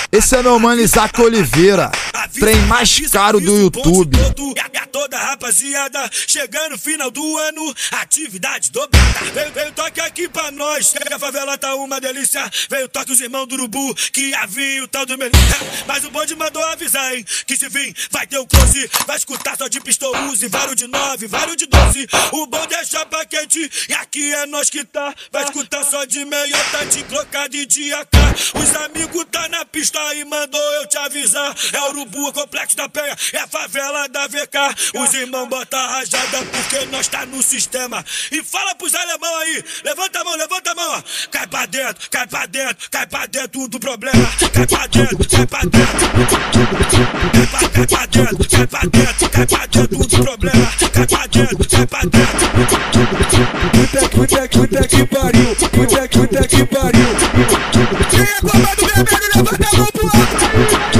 Esse é meu mano Isaac Oliveira, trem mais caro do YouTube. Toda rapaziada, chegando no final do ano, atividade dobrada. Veio toque aqui pra nós, que a favela tá uma delícia. Veio toque os irmãos do Urubu, que havia o tal do Melissa. Mas o bonde mandou avisar, hein, que se vir vai ter um close. Vai escutar só de pistoluze, vários de 9, vários de 12. O bonde é chapa quente, e aqui é nós que tá. Vai escutar só de meiota, de clocada e de AK. Os amigos tá na pista e mandou eu te avisar. É o Urubu, o Complexo da Penha, é a favela da VK. Os irmãos botam a rajada porque nós tá no sistema. E fala pros alemão aí, levanta a mão, ó. Cai pra dentro, cai pra dentro, cai pra dentro do problema. Cai pra dentro, cai pra dentro. Cai pra dentro, cai pra dentro, cai pra dentro do problema. Cai pra dentro, cai pra dentro. Puta que pariu, puta que pariu. Quem é bomba do vermelho, levanta a mão pro alto.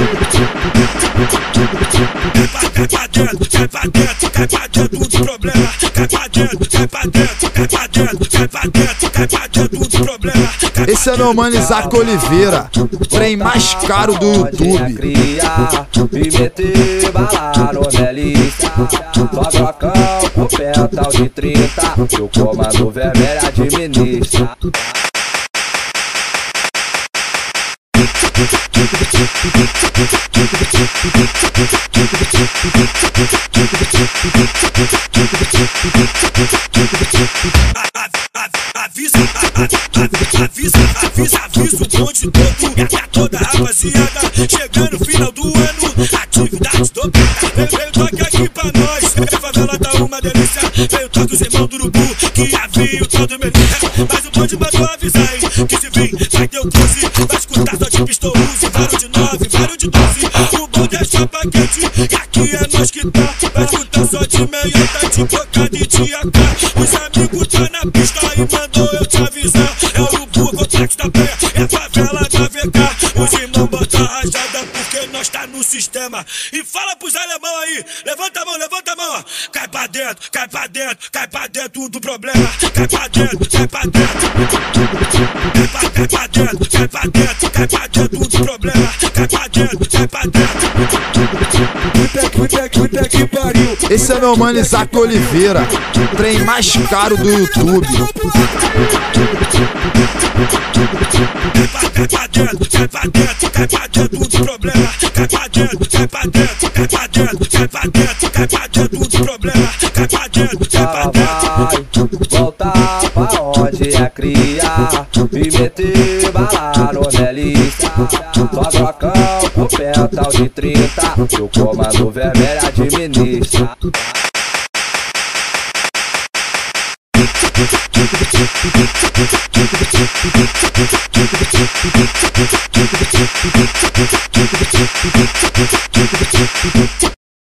Cai pra dentro do problema. Cai pra dentro, cai pra dentro, cai pra dentro, cai pra dentro, cai pra dentro do problema. Esse é meu mano Isaac Oliveira, trem mais caro do YouTube. Me meter bala no Melissa, só trocão com pental de 30. E o comando vermelho administra. Avisa o bonde todo, e a toda rapaziada, chegando no final do ano, atividade dobrada. Veio toque aqui pra nós, que a favela tá uma delícia. Veio toque os irmãos do Urubu, que havia o tal do Melissa. Mas o bonde mandou avisar, hein, que se vir vai ter o close. Vai escutar só de pistoluze, vários de 9, vários de 12. O bonde é chapa quente, e aqui é nós que tá. Vai escutar só de meiota, de clocada e de AK. Os amigos tá na pista e mandou eu te avisar. É o Urubu, o Complexo da Penha, é a favela da VK. Os irmãos botam a rajada porque nós tá no sistema. E fala pros alemão aí, levanta a mão, ó. Cai pra dentro, cai pra dentro, cai pra dentro do problema. Cai pra dentro, cai pra dentro. Cai pra dentro, cai pra dentro, cai pra dentro do problema. Cai pra dentro, cai pra dentro. Puta que pariu. Esse é meu mano Isaac Oliveira, trem mais caro do YouTube. Cai pra dentro do problema. Cai pra dentro, cai pra dentro, cai pra dentro, cai pra dentro, cai pra dentro do problema. Cai pra dentro, cai pra dentro. Vai voltar pra onde é cria. Me meter bala no Melissa, só trocão com pental de 30. E o comando vermelho administra.